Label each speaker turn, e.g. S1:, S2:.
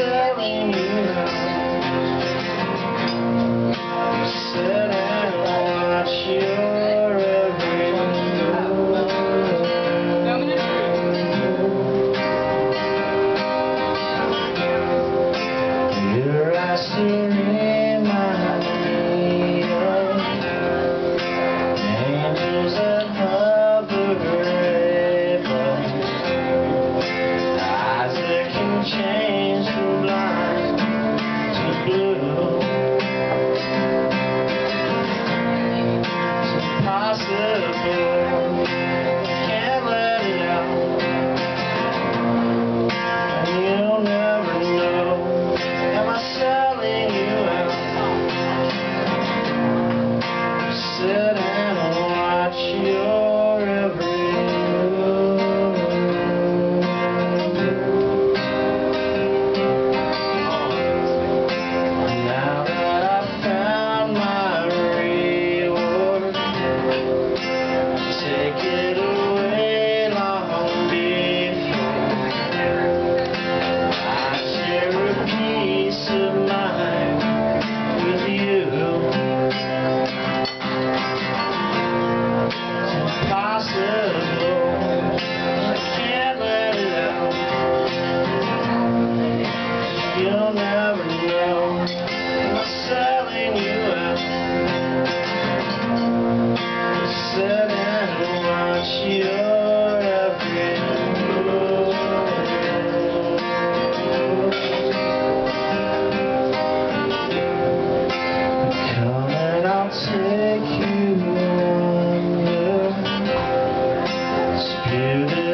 S1: selling you now. Sit and watch your every move. Your eyes still remind me of angels that hover above. Eyes that can change from blind to blue. It's impossible, can't let it out, and you'll never know. Am I selling you out? Sit and watch your every move. Now that I've found my reward, take it away long before I share a peace of mind with you. It's impossible, I can't let it out. You'll never know. I'm selling you out. Sit and watch your every move. Come and I'll take you under this beautiful